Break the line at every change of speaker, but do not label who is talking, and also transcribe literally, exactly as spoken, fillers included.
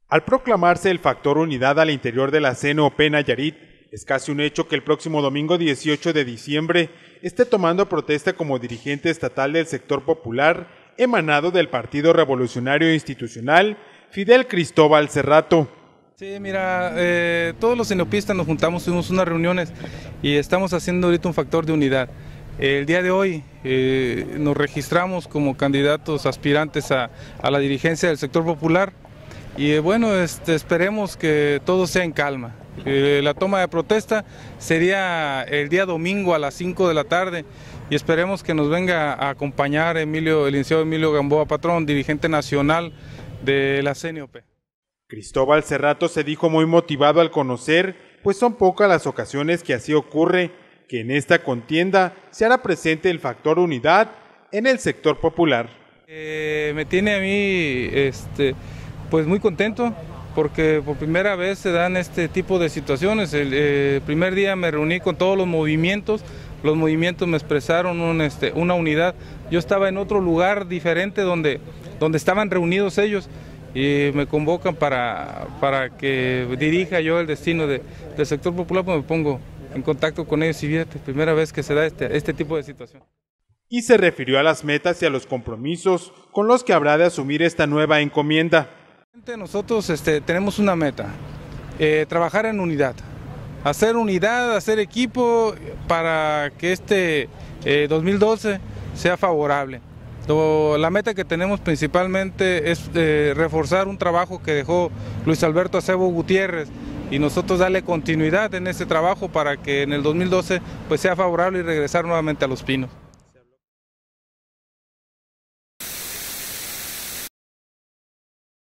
Al proclamarse el factor unidad al interior de la C N O P Nayarit, es casi un hecho que el próximo domingo dieciocho de diciembre esté tomando protesta como dirigente estatal del sector popular emanado del Partido Revolucionario Institucional, Fidel Cristóbal Cerrato.
Sí, mira, eh, todos los cenopistas nos juntamos, tuvimos unas reuniones y estamos haciendo ahorita un factor de unidad. El día de hoy eh, nos registramos como candidatos aspirantes a, a la dirigencia del sector popular y eh, bueno, este, esperemos que todo sea en calma. Eh, la toma de protesta sería el día domingo a las cinco de la tarde y esperemos que nos venga a acompañar Emilio, el licenciado Emilio Gamboa Patrón, dirigente nacional de la C N O P.
Cristóbal Cerrato se dijo muy motivado al conocer, pues son pocas las ocasiones que así ocurre, que en esta contienda se hará presente el factor unidad en el sector popular.
Eh, me tiene a mí este, pues muy contento porque por primera vez se dan este tipo de situaciones. El eh, primer día me reuní con todos los movimientos, los movimientos me expresaron un, este, una unidad. Yo estaba en otro lugar diferente donde, donde estaban reunidos ellos y me convocan para, para que dirija yo el destino de, del sector popular, pues me pongo en contacto con ellos y fíjate, primera vez que se da este, este tipo de situación.
Y se refirió a las metas y a los compromisos con los que habrá de asumir esta nueva encomienda.
Nosotros este, tenemos una meta, eh, trabajar en unidad, hacer unidad, hacer equipo para que este eh, dos mil doce sea favorable. Lo, la meta que tenemos principalmente es eh, reforzar un trabajo que dejó Luis Alberto Acebo Gutiérrez y nosotros darle continuidad en ese trabajo para que en el dos mil doce pues, sea favorable y regresar nuevamente a Los Pinos.